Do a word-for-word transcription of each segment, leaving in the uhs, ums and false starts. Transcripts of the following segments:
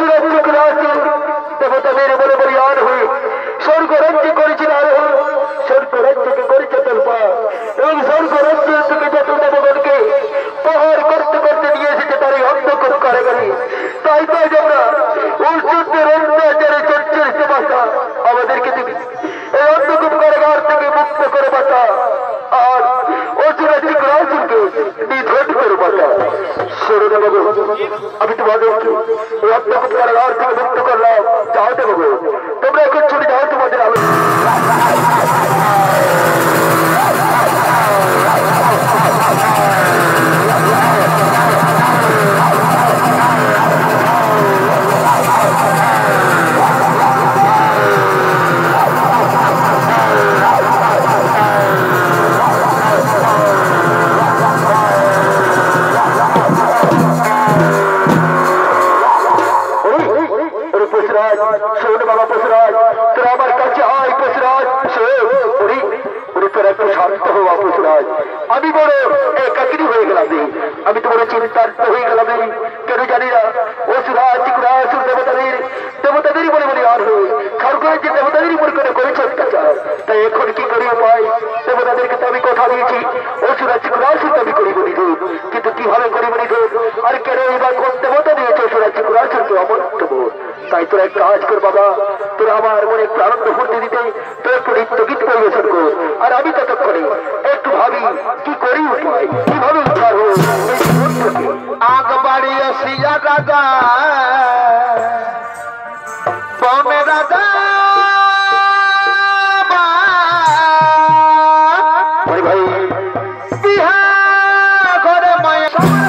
দেবতাদের বলে বলিয়ান হয়ে স্বর্গ রাজ্য করেছিল আরোহণ, স্বর্গ রাজ্যকে করেছে তোলপা এবং স্বর্গ রাজ্য থেকে যত দেবগণকে প্রহার করতে করতে নিয়ে এসেছে তার এই অন্ধকূপ কারাগারে। তাই তো আজ আমরা অসুরদের অত্যাচারে চর্চের বাঁচা আমাদেরকে দিবি এই অন্ধকূপ কারাগার থেকে মুক্ত করে বাঁচা, আর অসুরাজ্যিক রাজকে নিধন করে বাঁচা। শোনো বাবু, আমি তোমাদেরকে এই অন্ধকূপ কারাগার থেকে মুক্ত করলাম। যাও দেবো, তোমরা এখন ছুটি যাও তোমাদের আলোচনা। আমি বড় একাকিনী হয়ে গেলাম, আমি তো বড় চিন্তার্থ হয়ে গেলাম। কেন জানি না অসুরাজ চিকুরাসুর দেবতাদের দেবতাদেরই বলে বলে আর হয়ে খড়গড়ের যে দেবতাদেরই মনে করে করেছে অত্যাচার। তাই এখন কি করি উপায়? দেবতাদেরকে তো আমি কথা দিয়েছি অসুরাজ চিকুরাসুর আমি করিব নিধন, কিন্তু কিভাবে করিব নিধন? আর কেন এবার কোন দেবতা দিয়েছে অসুরাজ চিকুরাসুরকে অমর্ত্য? তাই তোরা এক কাজ কর বাবা, তোরা আমার মনে একটু আনন্দ ফুর্তি দিতে তোর একটু নৃত্য গীত পরিবেশন কর, আর আমি ততক্ষণে একটু ভাবি কি করি উপায়, কিভাবে উদ্ধার হোক। আগ বাড়িয়ে সিয়া রাজা পমে রাজা ভাই বিহা করে মায়া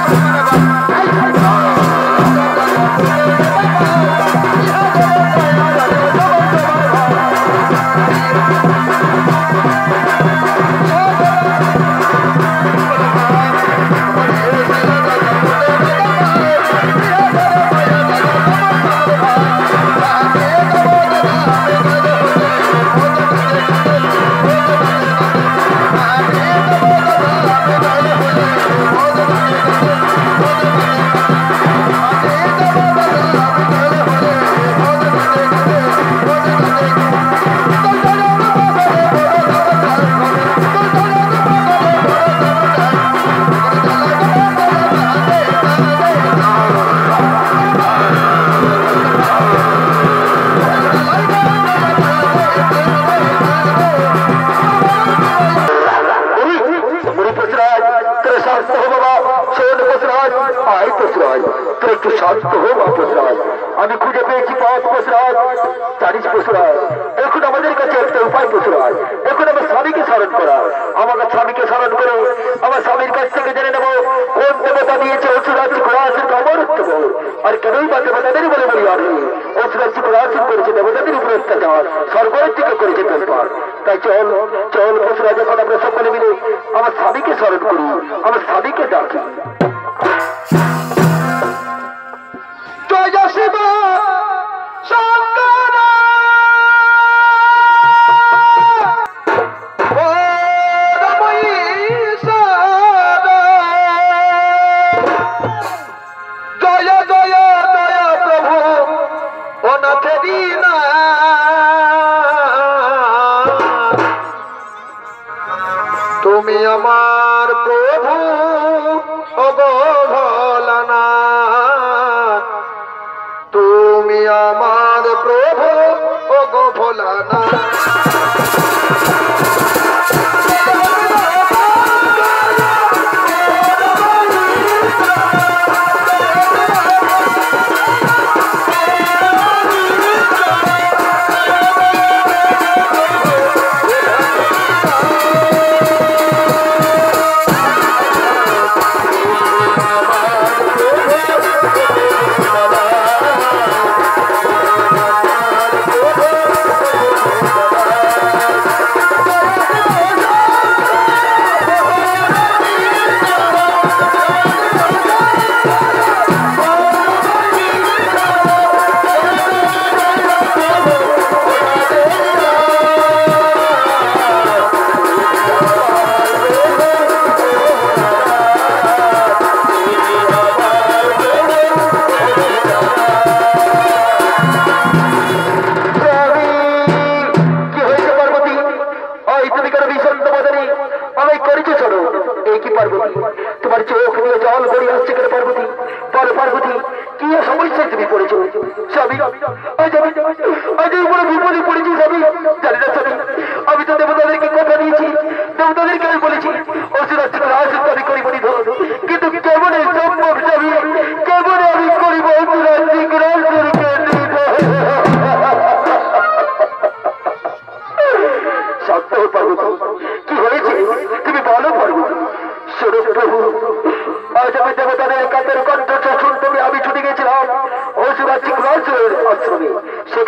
একটু শান্ত হো বাপসরাজ। আমি খুঁজে পেয়েছি পথ পশুরাজ, জানিস পশুরাজ, এখন আমাদের কাছে একটা উপায় পশুরাজ। এখন আমার স্বামীকে স্মরণ করা, আমাকে স্বামীকে স্মরণ করে আমার স্বামীর কাছ থেকে জেনে নেবো কোন দেবতা দিয়েছে অসুরাজ চিকুরাসুরকে অমরত্ব। আর কেনই বা দেবতাদেরই বলে বলি আর অসুরাজ চিকুরাসুর করেছে দেবতাদের উপর অত্যাচার, স্বর্গের দিকে করেছে তোলপাড়। তাই চল চল পশুরাজ, এখন আমরা সকলে মিলে আমার স্বামীকে স্মরণ করি, আমার স্বামীকে ডাকি। জয় শিব শঙ্কর জয় জয় জয় প্রভু অনাথেরি না তুমি আমার প্রভু অবহেলানা, তুমি আমার প্রভু ওগো ভোলানা।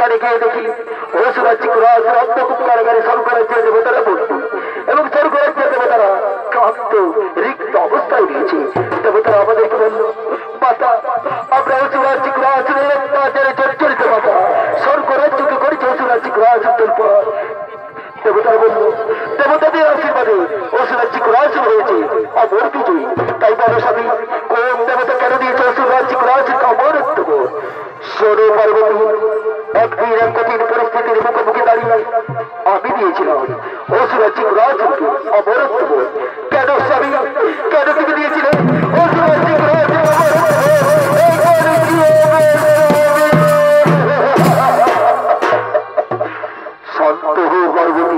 সেখানে গিয়ে দেখি অসুরাজ্যিক রাজ রক্তকূপ কারাগারে স্বর্গরাজ্যের দেবতারা বলতো এবং স্বর্গরাজ্যের দেবতারা ক্লান্ত রিক্ত অবস্থায় রয়েছে। দেবতারা আমাদেরকে বলল, মাতা আমরা অসুরাজ্যিক রাজ অত্যাচারে জর্জরিত মাতা, স্বর্গরাজ্যকে করেছে অসুরাজ্যিক রাজ পর। দেবতারা বলল, দেবতাদের আশীর্বাদে অসুরাজ্যিক রাজ হয়েছে অমর বিজয়ী। তাই বলো স্বামী, কোন দেবতা কেন দিয়েছে অসুরাজ্যিক রাজ অমরত্ব? শোনো পার্বতী, একদিন এক কঠিন পরিস্থিতির মুখোমুখি দাঁড়িয়ে আমি দিয়েছিলাম অসুরাজ্যিক রাজকে অমরত্ব। কেন স্বামী, কেন তুমি দিয়েছিলে অসুরাজ্যিক রাজ শান্ত হো পার্বতী,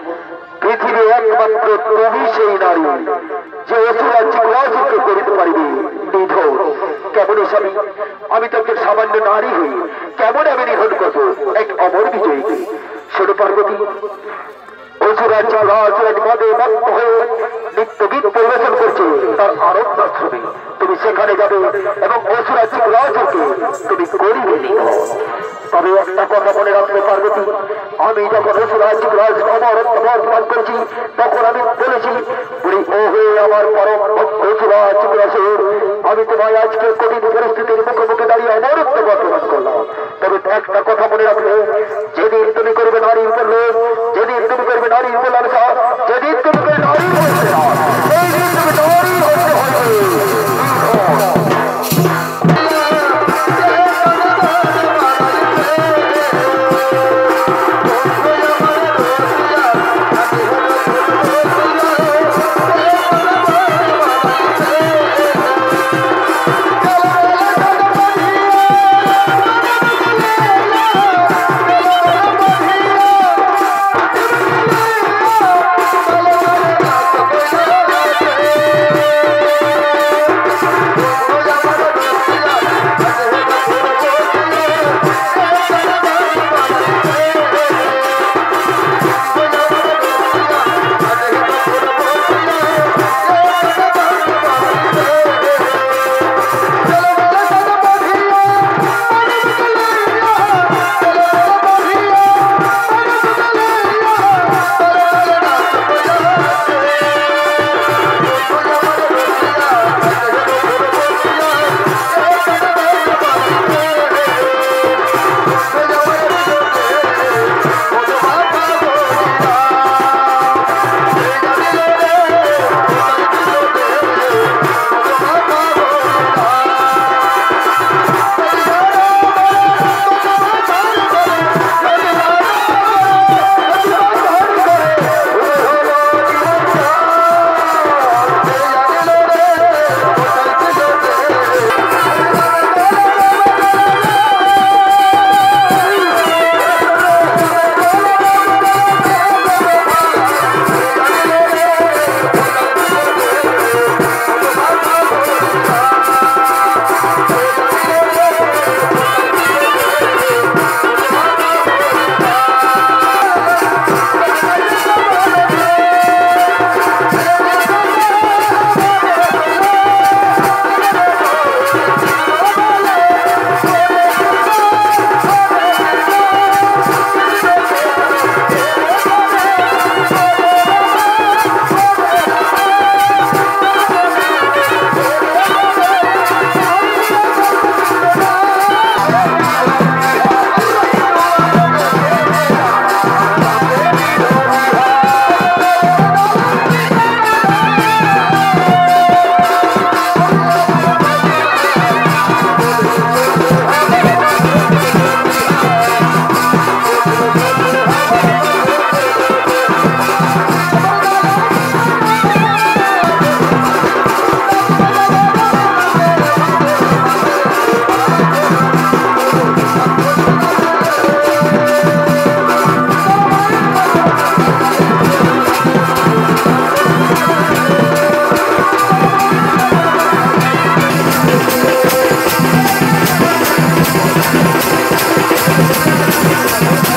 পৃথিবী একমাত্র তুমি সেই নারী যে অসুরাজ্যিক রাজকে করিতে পারিবে নিধন। কেমন স্বামী, আমি তোকে সামান্য নারী হই, কেমন আমি নিধন করবো এক অমর বিজয়ীকে? শোনো পার্বতী, অসুরাজ্য রাজ মদে মত্ত হয়ে নিত্য গীত পরিবেশন করছে তার আনন্দ ছবি। তুমি সেখানে যাবে এবং অসুরাজ্যিক রাজকে তুমি করিবে নিধন। তবে একটা কথা মনে রাখতে পার্বতী, আমি যখন অসুরাজ্যিক রাজ অমরত্ব বর্তমান করেছি তখন আমি বলেছি, বলি ও হে আমার পরম অসুরাজ্যিক রাজ, আমি তোমায় আজকে কঠিন পরিস্থিতির মুখোমুখি দাঁড়িয়ে অমরত্ব বর্তমান করলাম। তবে একটা কথা মনে রাখলে, যেদিন তুমি করবে নারীর উপর লোভ, যেদিন তুমি করবে নারীর উপর লালসা, যেদিন তুমি করবে নারী বলছে না, সেই দিন তুমি নারী হতে হবে। Thank you.